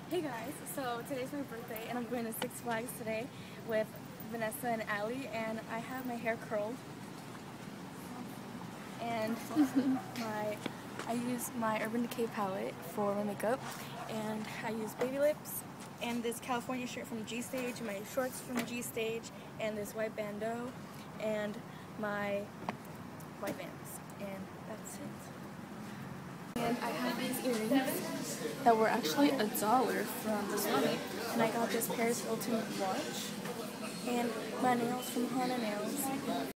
Hey guys, so today's my birthday and I'm going to Six Flags today with Vanessa and Allie, and I have my hair curled and I use my Urban Decay palette for my makeup, and I use baby lips and this California shirt from G Stage, my shorts from G Stage, and this white bandeau and my white Vans, and that's it. And I have these earrings that were actually $1 from the store, and I got this Paris Hilton watch and my nails from Hana Nails.